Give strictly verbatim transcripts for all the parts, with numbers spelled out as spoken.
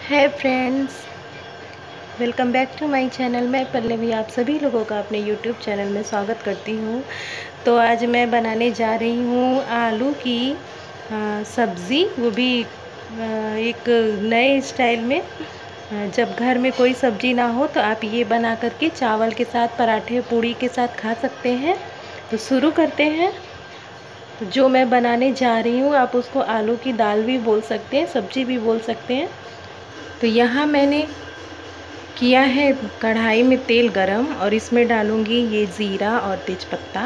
है friends, welcome back to my channel. मैं पल्लवी आप सभी लोगों का अपने यूट्यूब चैनल में स्वागत करती हूँ। तो आज मैं बनाने जा रही हूँ आलू की सब्ज़ी, वो भी आ, एक नए स्टाइल में। आ, जब घर में कोई सब्ज़ी ना हो तो आप ये बना करके चावल के साथ, पराठे, पूड़ी के साथ खा सकते हैं। तो शुरू करते हैं। तो जो मैं बनाने जा रही हूँ, आप उसको आलू की दाल भी बोल सकते हैं, सब्ज़ी भी बोल सकते हैं। तो यहाँ मैंने किया है कढ़ाई में तेल गरम, और इसमें डालूंगी ये ज़ीरा और तेज़पत्ता।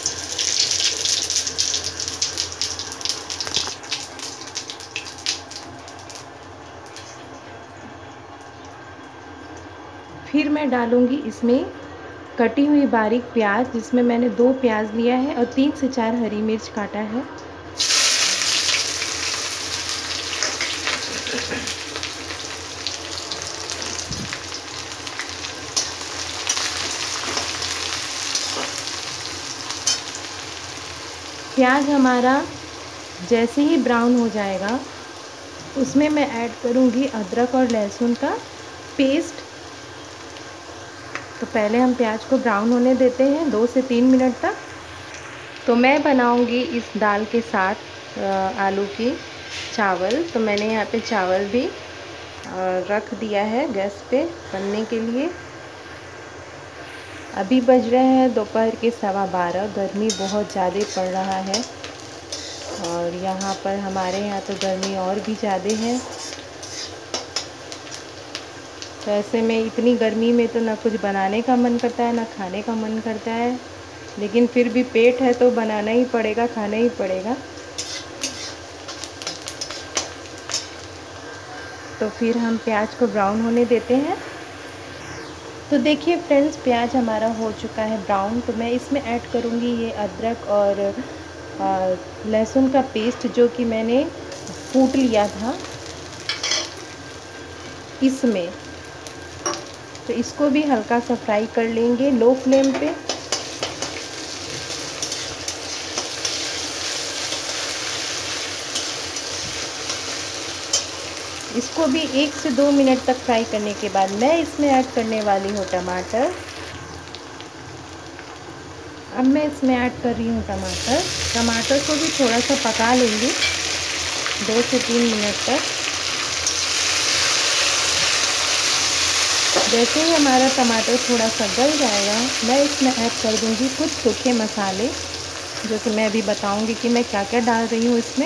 फिर मैं डालूंगी इसमें कटी हुई बारीक प्याज, जिसमें मैंने दो प्याज लिया है और तीन से चार हरी मिर्च काटा है। प्याज हमारा जैसे ही ब्राउन हो जाएगा, उसमें मैं ऐड करूंगी अदरक और लहसुन का पेस्ट। तो पहले हम प्याज को ब्राउन होने देते हैं दो से तीन मिनट तक। तो मैं बनाऊंगी इस दाल के साथ आलू की चावल। तो मैंने यहाँ पे चावल भी रख दिया है गैस पे बनने के लिए। अभी बज रहे हैं दोपहर के सवा बारह। गर्मी बहुत ज़्यादा पड़ रहा है, और यहाँ पर हमारे यहाँ तो गर्मी और भी ज़्यादा है। तो ऐसे में इतनी गर्मी में तो ना कुछ बनाने का मन करता है, ना खाने का मन करता है, लेकिन फिर भी पेट है तो बनाना ही पड़ेगा, खाना ही पड़ेगा। तो फिर हम प्याज को ब्राउन होने देते हैं। तो देखिए फ्रेंड्स, प्याज हमारा हो चुका है ब्राउन। तो मैं इसमें ऐड करूँगी ये अदरक और लहसुन का पेस्ट, जो कि मैंने कूट लिया था इसमें। तो इसको भी हल्का सा फ्राई कर लेंगे लो फ्लेम पे। इसको भी एक से दो मिनट तक फ्राई करने के बाद मैं इसमें ऐड करने वाली हूँ टमाटर। अब मैं इसमें ऐड कर रही हूँ टमाटर। टमाटर को भी थोड़ा सा पका लेंगे दो से तीन मिनट तक। जैसे ही हमारा टमाटर थोड़ा सा गल जाएगा, मैं इसमें ऐड कर दूँगी कुछ सूखे मसाले, जो कि मैं अभी बताऊँगी कि मैं क्या क्या डाल रही हूँ इसमें।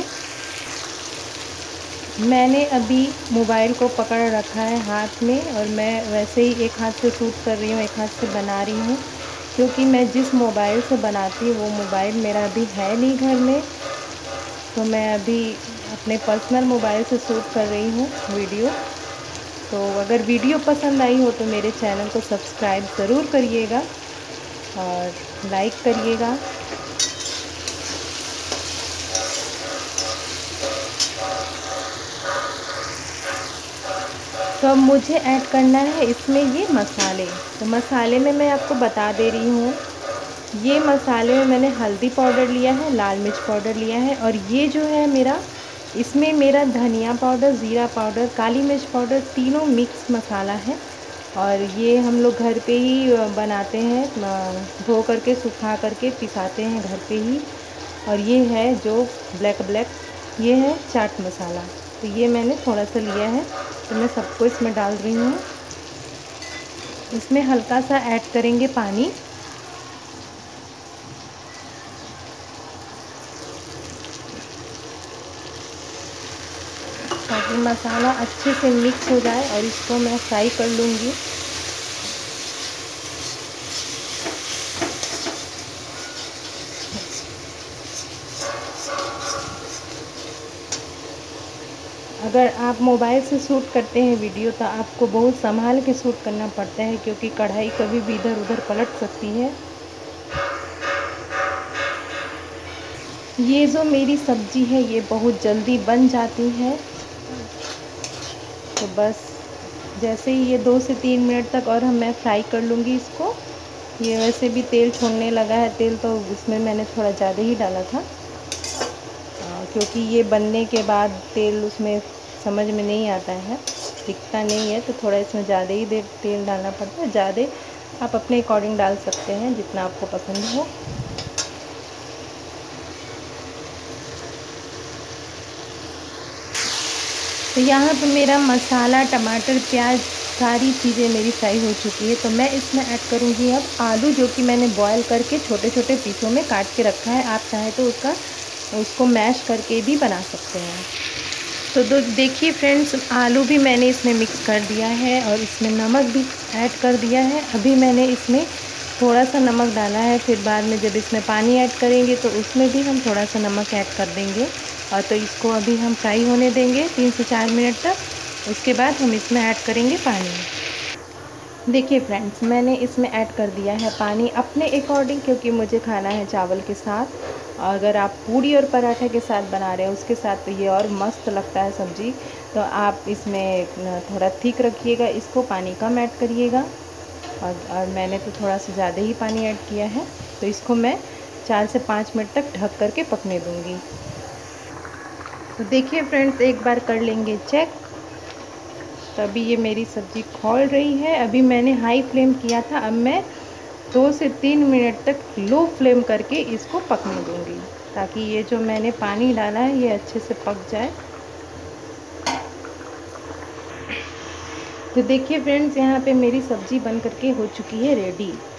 मैंने अभी मोबाइल को पकड़ रखा है हाथ में, और मैं वैसे ही एक हाथ से शूट कर रही हूँ, एक हाथ से बना रही हूँ, क्योंकि मैं जिस मोबाइल से बनाती हूँ वो मोबाइल मेरा अभी है नहीं घर में। तो मैं अभी अपने पर्सनल मोबाइल से शूट कर रही हूँ वीडियो। तो अगर वीडियो पसंद आई हो तो मेरे चैनल को सब्सक्राइब ज़रूर करिएगा और लाइक करिएगा। तो अब मुझे ऐड करना है इसमें ये मसाले। तो मसाले में मैं आपको बता दे रही हूँ, ये मसाले में मैंने हल्दी पाउडर लिया है, लाल मिर्च पाउडर लिया है, और ये जो है मेरा, इसमें मेरा धनिया पाउडर, ज़ीरा पाउडर, काली मिर्च पाउडर, तीनों मिक्स मसाला है। और ये हम लोग घर पे ही बनाते हैं, धो करके सुखा करके पिसाते हैं घर पे ही। और ये है जो ब्लैक ब्लैक, ये है चाट मसाला। तो ये मैंने थोड़ा सा लिया है, तो मैं सबको इसमें डाल रही हूँ। इसमें हल्का सा ऐड करेंगे पानी। ताकि मसाला अच्छे से मिक्स हो जाए, और इसको मैं फ्राई कर लूँगी। अगर आप मोबाइल से शूट करते हैं वीडियो, तो आपको बहुत संभाल के शूट करना पड़ता है, क्योंकि कढ़ाई कभी भी इधर उधर पलट सकती है। ये जो मेरी सब्ज़ी है ये बहुत जल्दी बन जाती है। तो बस जैसे ही ये दो से तीन मिनट तक और हम मैं फ्राई कर लूँगी इसको। ये वैसे भी तेल छोड़ने लगा है, तेल तो इसमें मैंने थोड़ा ज़्यादा ही डाला था, आ, क्योंकि ये बनने के बाद तेल उसमें समझ में नहीं आता है, दिखता नहीं है, तो थोड़ा इसमें ज़्यादा ही देर तेल डालना पड़ता है। ज़्यादा आप अपने अकॉर्डिंग डाल सकते हैं, जितना आपको पसंद हो। तो यहाँ पे मेरा मसाला, टमाटर, प्याज सारी चीज़ें मेरी फ्राई हो चुकी है। तो मैं इसमें ऐड करूँगी अब आलू, जो कि मैंने बॉयल करके छोटे छोटे पीसों में काट के रखा है। आप चाहें तो उसका उसको मैश करके भी बना सकते हैं। तो दो देखिए फ्रेंड्स, आलू भी मैंने इसमें मिक्स कर दिया है और इसमें नमक भी ऐड कर दिया है। अभी मैंने इसमें थोड़ा सा नमक डाला है, फिर बाद में जब इसमें पानी ऐड करेंगे तो उसमें भी हम थोड़ा सा नमक ऐड कर देंगे। और तो इसको अभी हम फ्राई होने देंगे तीन से चार मिनट तक। उसके बाद हम इसमें ऐड करेंगे पानी। देखिए फ्रेंड्स, मैंने इसमें ऐड कर दिया है पानी अपने अकॉर्डिंग, क्योंकि मुझे खाना है चावल के साथ। अगर आप पूड़ी और पराठा के साथ बना रहे हैं उसके साथ, तो ये और मस्त लगता है सब्ज़ी। तो आप इसमें थोड़ा थिक रखिएगा, इसको पानी कम ऐड करिएगा। और, और मैंने तो थोड़ा सा ज़्यादा ही पानी ऐड किया है। तो इसको मैं चार से पाँच मिनट तक ढक कर के पकने दूँगी। तो देखिए फ्रेंड्स, एक बार कर लेंगे चेक। तो अभी ये मेरी सब्ज़ी खौल रही है। अभी मैंने हाई फ्लेम किया था, अब मैं दो से तीन मिनट तक लो फ्लेम करके इसको पकने दूँगी, ताकि ये जो मैंने पानी डाला है ये अच्छे से पक जाए। तो देखिए फ्रेंड्स, यहाँ पे मेरी सब्ज़ी बन करके हो चुकी है रेडी।